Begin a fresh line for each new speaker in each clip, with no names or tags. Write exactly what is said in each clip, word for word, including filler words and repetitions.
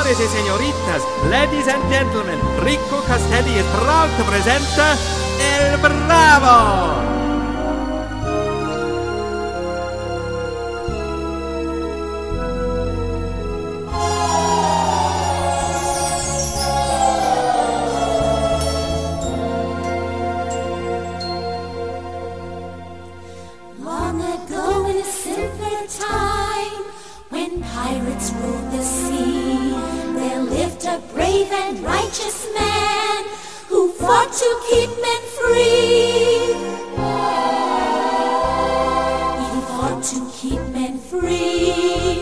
Señores y señoritas, ladies and gentlemen, Rico Castelli is proud to present El Bravo!
Long ago in a simpler time, when pirates ruled the sea, there lived a brave and righteous man who fought to keep men free. He fought to keep men free.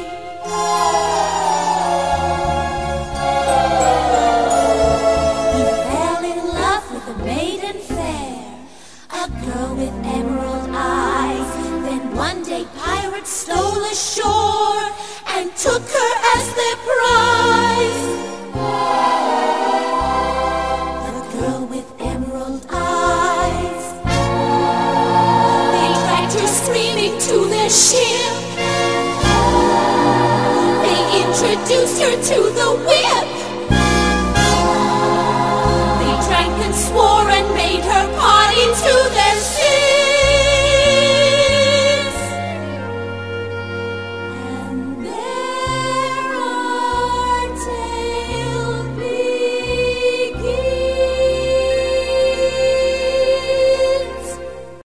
He fell in love with a maiden fair, a girl with emerald eyes. Then one day pirates stole ashore and took her as their prize. The girl with emerald eyes. They dragged her screaming to their ship. They introduced her to the whip.